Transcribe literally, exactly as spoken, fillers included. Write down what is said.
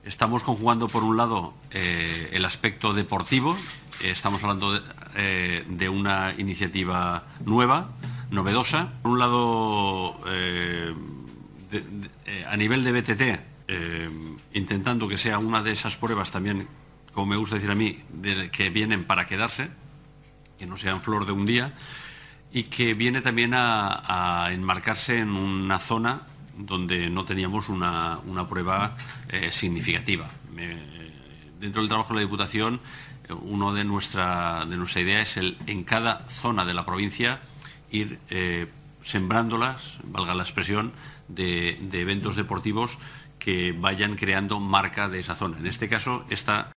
Estamos conjugando, por un lado, eh, el aspecto deportivo. Eh, estamos hablando de, eh, de una iniciativa nueva, novedosa. Por un lado, eh, de, de, eh, a nivel de B T T, eh, intentando que sea una de esas pruebas también, como me gusta decir a mí, de, que vienen para quedarse, que no sean flor de un día, y que viene también a, a enmarcarse en una zona donde no teníamos una, una prueba eh, significativa. Me, dentro del trabajo de la Diputación, uno de nuestra, de nuestra idea es el, en cada zona de la provincia ir eh, sembrándolas, valga la expresión, de, de eventos deportivos que vayan creando marca de esa zona. En este caso, esta